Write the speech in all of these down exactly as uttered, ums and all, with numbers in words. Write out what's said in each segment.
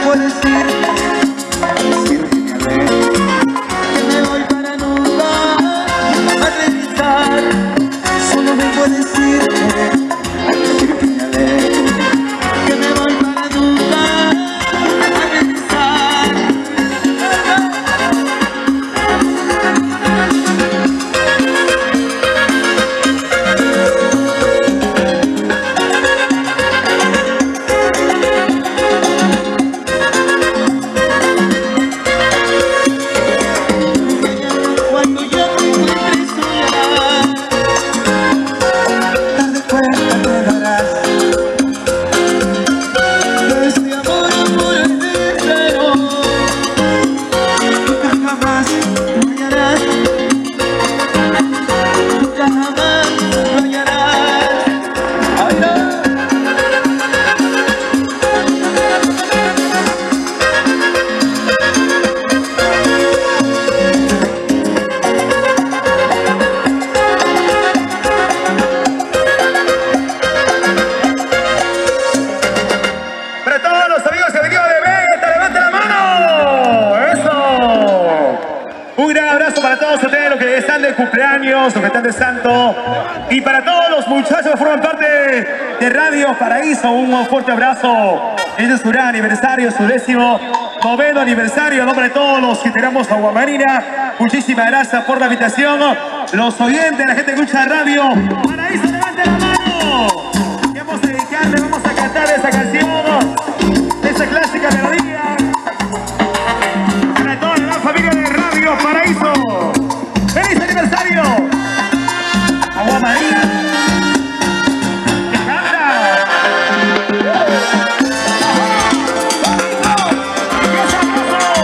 vengo a decirte, decirte que me alejo, que me voy para nunca a regresar. Solo vengo a decirte, decirte que me alejo, que me voy para nunca a regresar. Cuando yo te encuentre sola, tarde cuenta te darás de este amor por el sincero. Nunca jamás lo hallarás, nunca jamás lo hallarás. Ay, no. Para todos los amigos que han venido de Vega, ¡levanten la mano! ¡Eso! Un gran abrazo para todos ustedes, los que están de cumpleaños, los que están de santo. Y para todos los muchachos que forman parte de Radio Paraíso, un fuerte abrazo. Este es su gran aniversario, su décimo noveno aniversario. En nombre de todos los que tenemos Agua Marina, muchísimas gracias por la invitación. Los oyentes, la gente que escucha Radio Paraíso, levanten la mano. Y vamos a dedicarle, vamos a cantar esa canción, esa clásica melodía, para toda la familia de Radio Paraíso. ¡Feliz aniversario! Agua Marina. ¡Que canta! ¡Qué sabroso!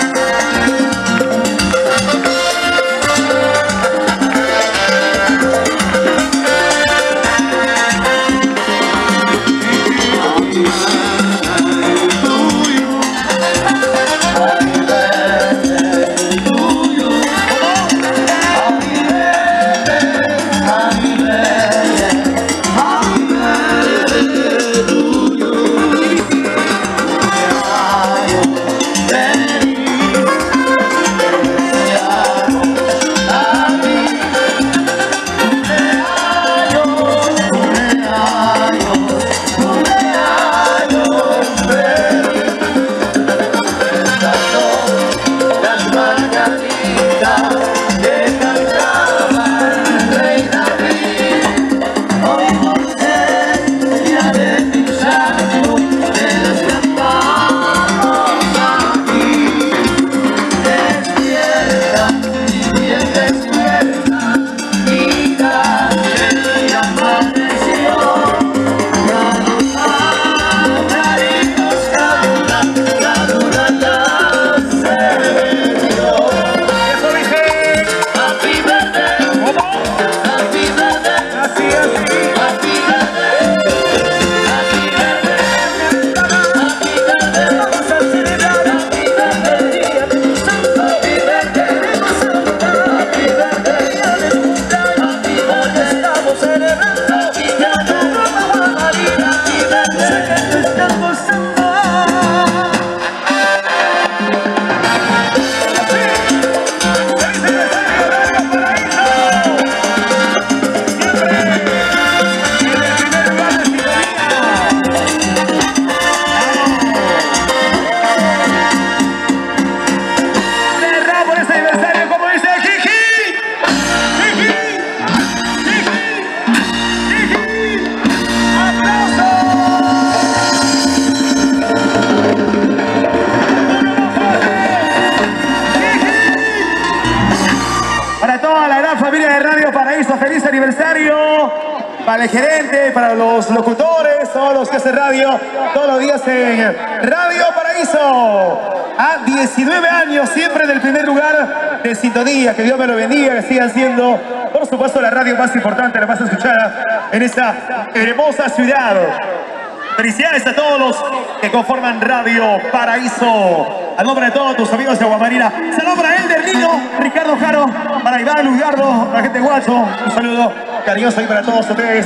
Feliz aniversario para el gerente, para los locutores, todos los que hacen radio todos los días en Radio Paraíso. A diecinueve años, siempre en el primer lugar de sintonía. Que Dios me lo bendiga, que sigan siendo, por supuesto, la radio más importante, la más escuchada en esta hermosa ciudad. Felicidades a todos los que conforman Radio Paraíso. A nombre de todos tus amigos de Agua Marina. Saludos para Elder Lino, Ricardo Jaro, para Iván Lugardo, la gente de Guacho. Un saludo cariñoso ahí para todos ustedes.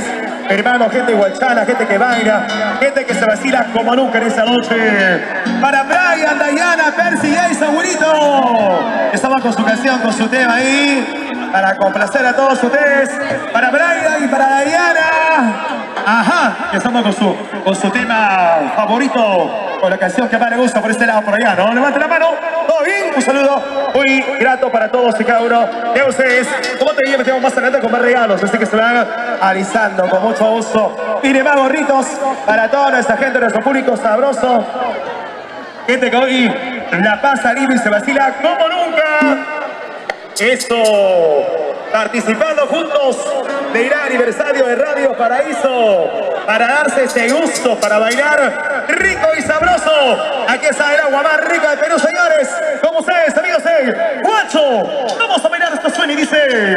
hermano, gente guachana, gente que baila, gente que se vacila como nunca en esa noche. Para Brian, Dayana, Percy, Jason, Wilito. Estamos con su canción, con su tema ahí, para complacer a todos ustedes. Para Brian y para Dayana. Ajá, estamos con su, con su tema favorito, con la canción que más le gusta por este lado, por allá, ¿no? Levante la mano. ¿Todo bien? Un saludo muy grato para todos y cada uno de ustedes. Como te dije, metemos más adelante con más regalos, así que se van alisando con mucho gusto. Y de más gorritos para toda nuestra gente, nuestro público sabroso. Gente que hoy la pasa libre y se vacila como nunca. Eso, participando juntos del aniversario de Radio Paraíso, para darse ese gusto, para bailar rico y sabroso. Aquí está el agua más rica del Perú, señores. Como ustedes, amigos de Guacho, vamos a bailar esto suena y dice...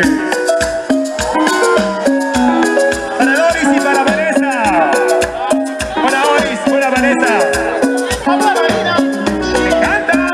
Para Doris y para Vanessa. Para Doris, para Vanessa. Me encanta.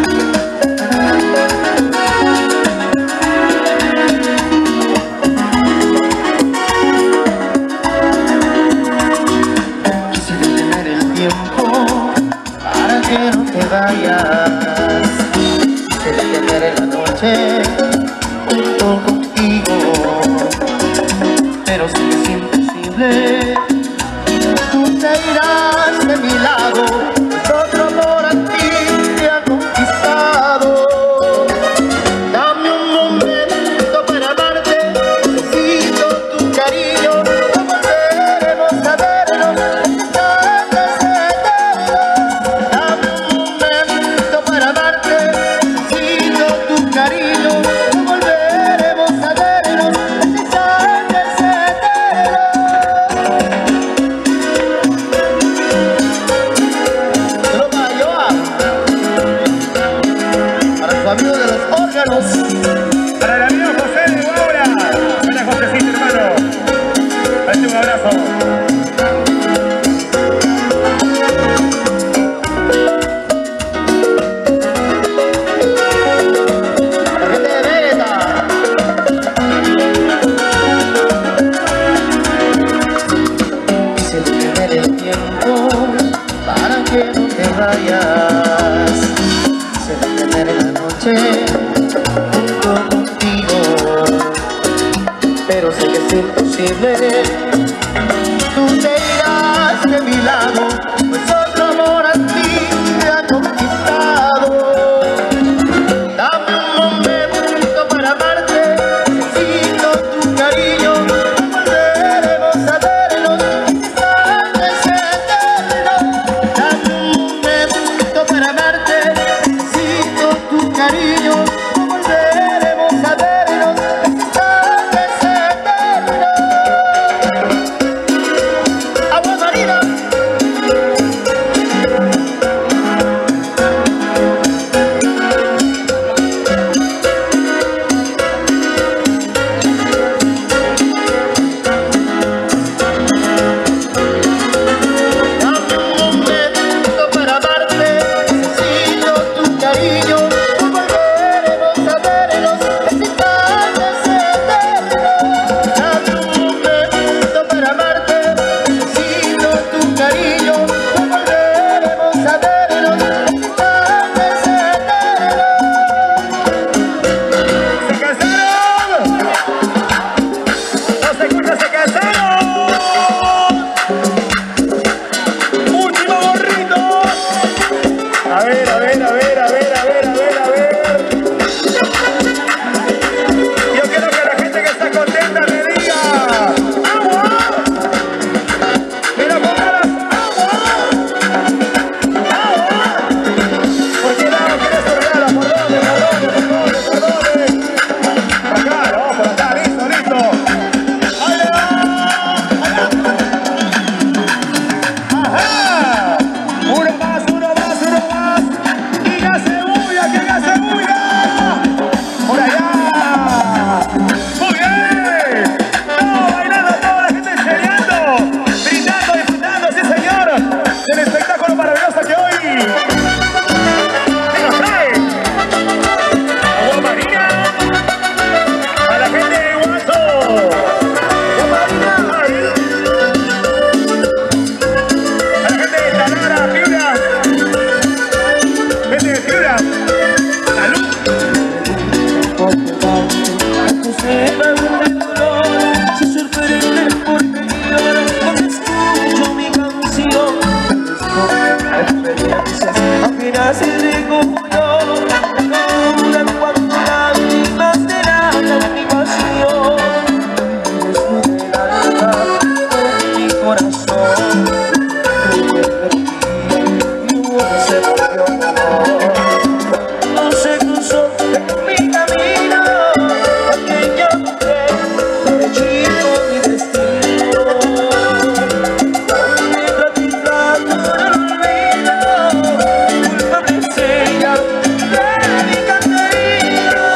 Quisiera tener el tiempo para que no te vayas. Quisiera tener la noche junto contigo, pero si es imposible, tú te irás de mi lado, pues otro amor a ti te ha conquistado. Dame un momento para amarte, necesito tu cariño, no volveremos a vernos, antes eterno. Dame un momento para amarte, necesito tu cariño, no volveremos a vernos, antes eterno. Solo para Joa, para su amigo de los órganos. Para el amigo José de Guaura. Hola, Josecito, hermano. Dale un abrazo. La gente de Vega. Quise detener el tiempo para que no te vayas. Quise detener la noche junto contigo, pero sé que es imposible. Tú te irás de mi lado, pues otro amor a ti te ha conquistado. Dame un momento para amarte, necesito tu cariño, no volveremos a vernos, antes eterno. Dame un momento para amarte, necesito tu cariño, no volveremos a vernos, antes eterno. Agua Marina. Dame un momento para amarte, necesito tu cariño, no volveremos a vernos, antes eterno. Dame un momento para amarte, necesito tu cariño, no volveremos a vernos, antes eterno. ¿Se cansaron? ¿No se escucha? ¿Se cansaron? Último gorrito. A ver, a ver, a ver, a ver, a ver, a ver, a ver. Yo quiero que la gente que está contenta me diga ¡agua! Pero con ganas, ¡agua! ¡Agua! ¿Por qué lado quieres tu regalo? ¿Por dónde? ¿Por dónde? ¿Por dónde? ¿Por dónde? Por acá, no, por acá, listo, listo. ¡Ahí le va! ¡Ajá! Uno más, uno más, uno más. ¡Que hace bulla, que hace bulla! ¡Por allá! ¡Muy bien! ¡Todo bailando, toda la gente cheleando! ¡Brindando, disfrutando, sí señor! ¡Del espectáculo maravilloso que hoy se nos trae! ¡Agua Marina! ¡A la gente de Guacho! ¡Agua Marina! experiencias apenas se recogió. No duran cuando lágrimas delatan mi pasión. Desnuda el alma con mi corazón. Se volvió amor. No se cruzó en mi camino aquella mujer, derechito mi destino. Mientras mi trato no lo olvido, culpable es ella de mi cantarino.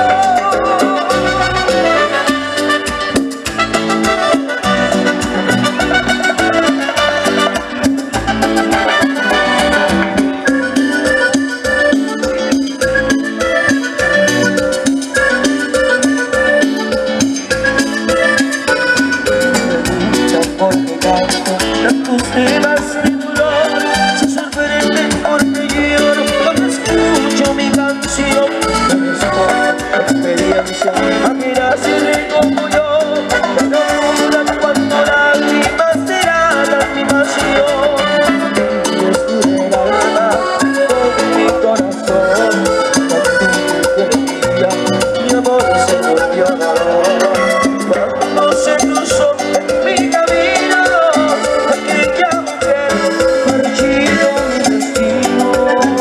Porque canto tantos temas de dolor, se sorprenden porque lloro cuando escucho mi canción. No es por experiencia, apenas se recojo yo. No duran cuando lágrimas delatan mi pasión. Desnuda el alma con mi corazón. Cuando mi amor se volvió dolor. Cuando se cruzó en mi camino aquella mujer, marchito mi destino.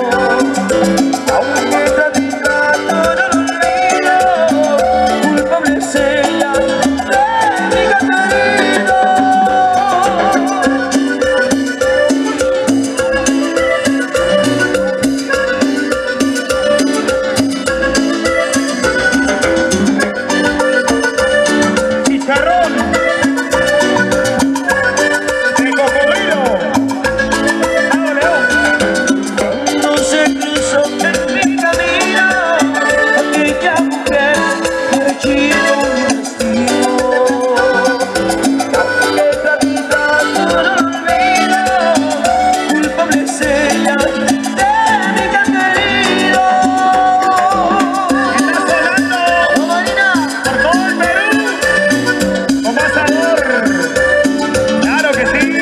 Aunque tras mi trato no lo olvido, culpable es ella de mi cantarino. Chicharrón de cocodrilo. ¡Vamos, León! Cuando se cruzó en mi camino aquella mujer, derechito mi destino. Aunque tras mi trato no lo olvido, culpable es ella de mi cantarino. Está sonando ¡Oh, Marina! por todo el Perú con más sabor. ¡Claro que sí!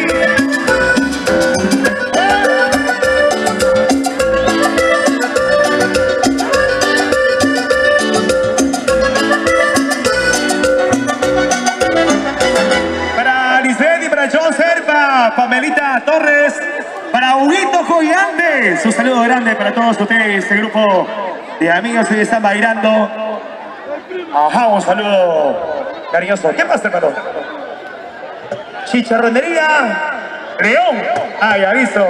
Para Lisbeth y para John Serpa, Pamelita Torres, para Huguito Joyandes, un saludo grande para todos ustedes, este grupo de amigos que están bailando. Ajá, un saludo cariñoso. ¿Qué pasa, hermano? Chicharronería León. Ay, aviso.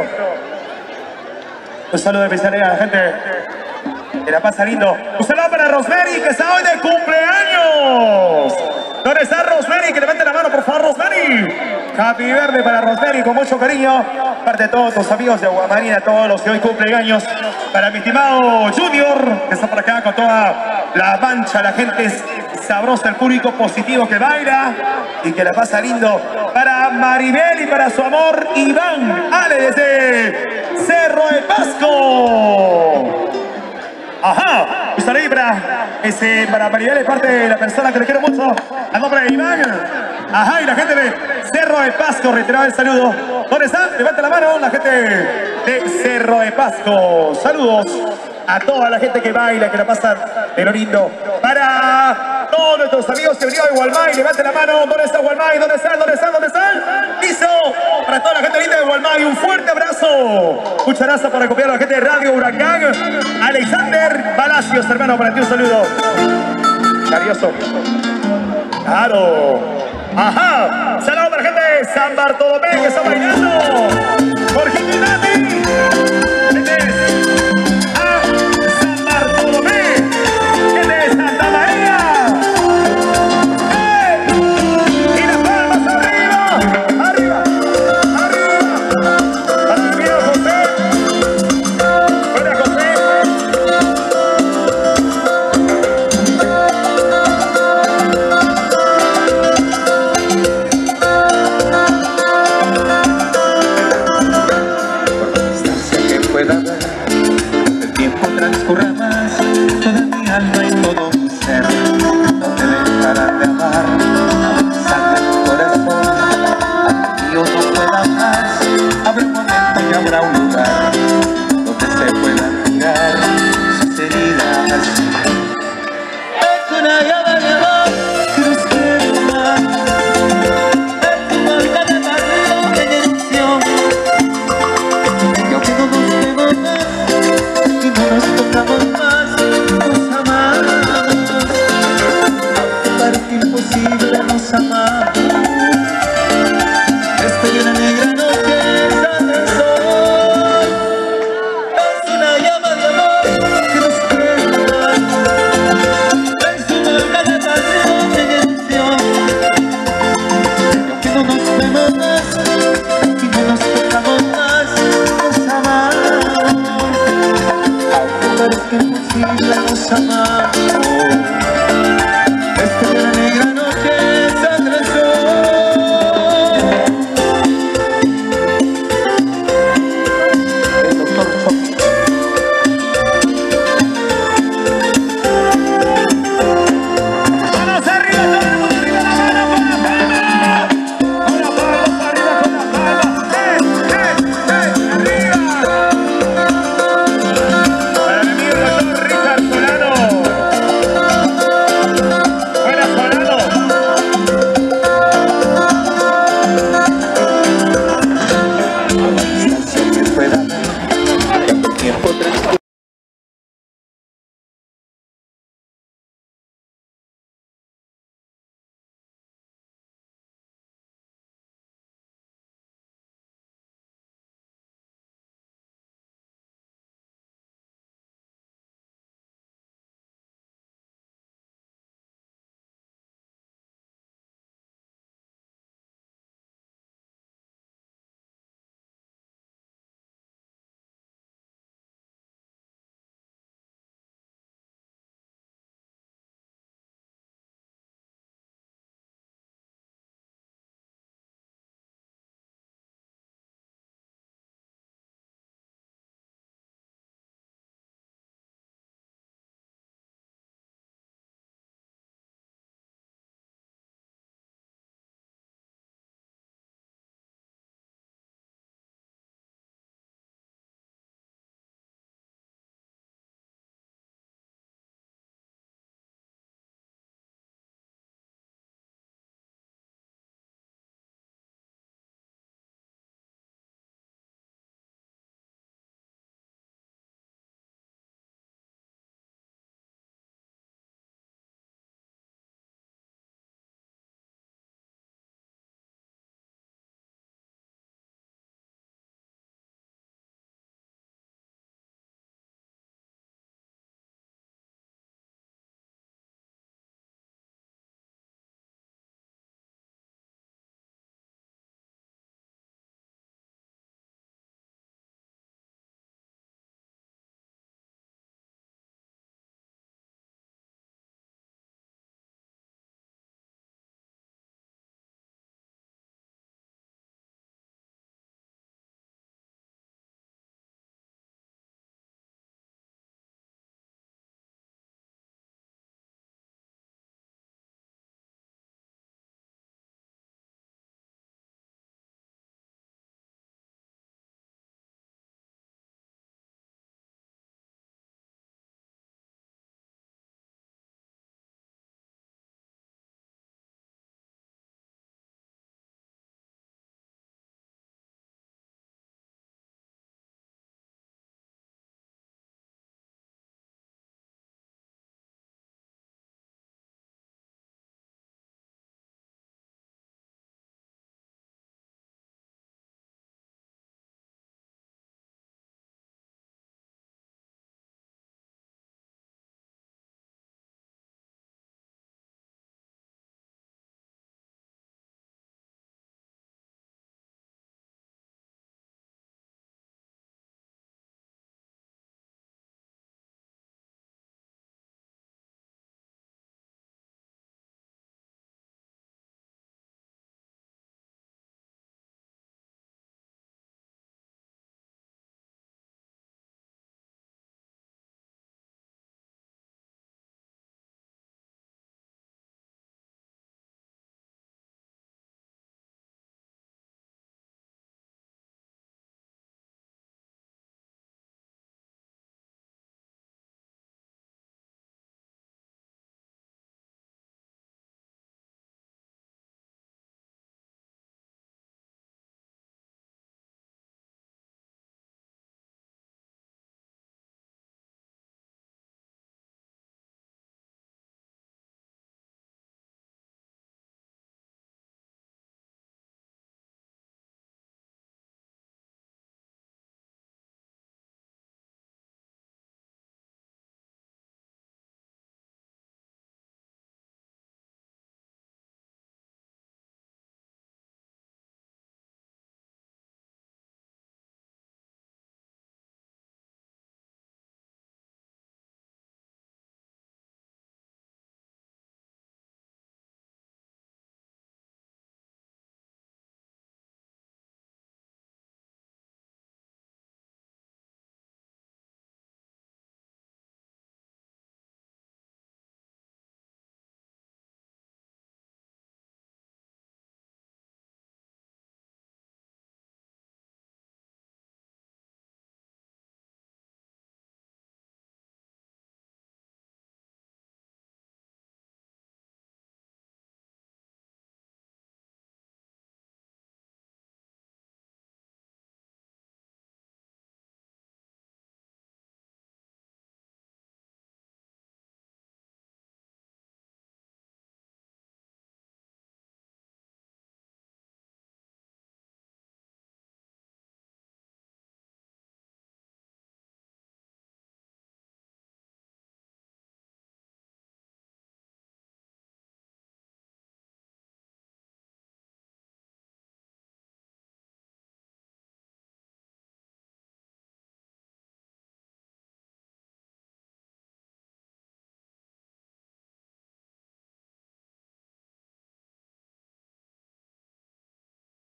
Un saludo especial a la gente de La Paz lindo. Un saludo para Rosemary, que está hoy de cumpleaños. ¿Dónde está Rosemary? Que levante la mano, por favor, Rosemary. Happy Verde para Rosemary, con mucho cariño. Parte de todos tus amigos de Aguamarina, todos los que hoy cumplen años. Para mi estimado Junior, que está por acá con toda la mancha, la gente sabrosa, el público positivo que baila y que la pasa lindo. Para Maribel y para su amor Iván Ale desde Cerro de Pasco. Ajá, un saludo para, ese, para Maribel, es parte de la persona que le quiero mucho, a nombre de Iván. Ajá, y la gente de Cerro de Pasco, reiterado el saludo. ¿Dónde está? Levanta la mano la gente de Cerro de Pasco. Saludos a toda la gente que baila, que la pasa de lo lindo. Para todos nuestros amigos que vinieron de Gualmay, levante la mano. ¿Dónde está Gualmay? ¿Dónde están? ¿Dónde están? ¿Dónde están? ¡Listo! Para toda la gente linda de Gualmay, un fuerte abrazo. Muchas gracias por acompañar a la gente de Radio Huracán. Alexander Palacios, hermano, para ti un saludo. Cariñoso. Claro. Ajá. Saludos para la gente de San Bartolomé que está bailando. Jorge Nati.